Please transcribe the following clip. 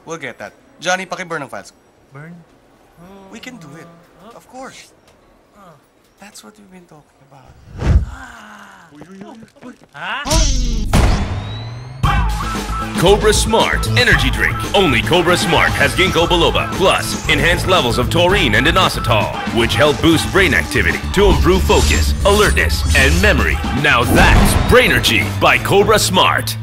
We'll get that. Johnny, paki-burn ng files. Burn? We can do it. Of course. That's what we've been talking about. Cobra Smart Energy Drink. Only Cobra Smart has ginkgo biloba, plus enhanced levels of taurine and inositol, which help boost brain activity to improve focus, alertness, and memory. Now that's Brainergy by Cobra Smart.